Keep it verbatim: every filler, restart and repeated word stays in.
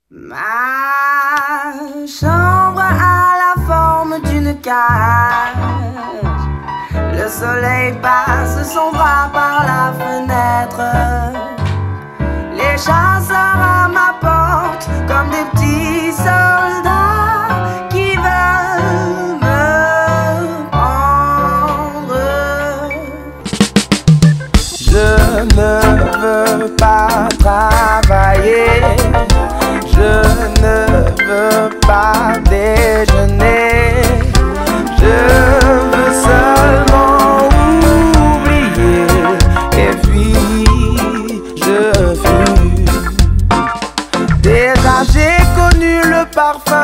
Ma chambre a la forme d'une cage. Le soleil passe son bras par la fenêtre. Les chasseurs à ma porte comme des petits soldats qui veulent me prendre. Je ne veux pas travailler, je ne veux pas déjeuner, je veux seulement oublier et puis je fuis. Déjà j'ai connu le parfum